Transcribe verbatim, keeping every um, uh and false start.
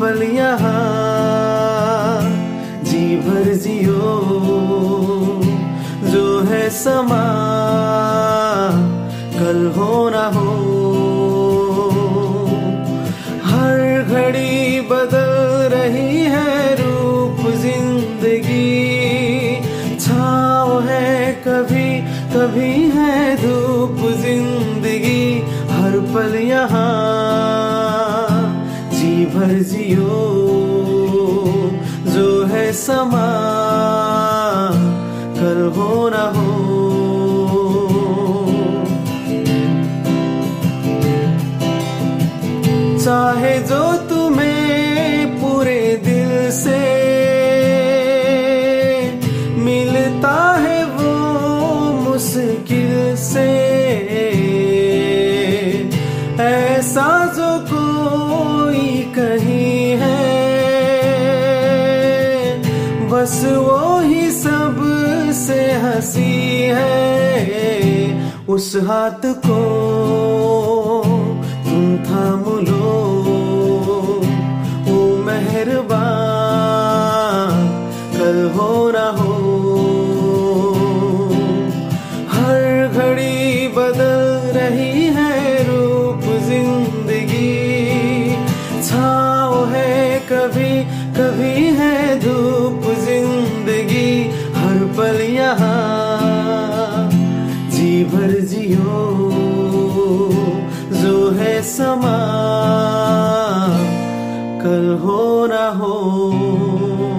पल यहाँ जी भर जियो, जो है समा कल हो ना हो। हर घड़ी बदल रही है रूप जिंदगी, छाँव है कभी कभी है धूप जिंदगी। हर पल यहाँ जी भर जियो, जो है समा कल हो ना हो। चाहे जो तुम्हें पूरे दिल से मिलता है वो मुश्किल से, ऐसा जो कोई कहीं है बस वो ही सब से हंसी है। उस हाथ को तुम थाम लो, ओ मेहरबान कल हो ना हो। हर घड़ी बदल रही है रूप जिंदगी, छाँव है कभी कभी है धूप जिंदगी। हर पल यहाँ जी भर जियो, जो है समा कल हो ना हो।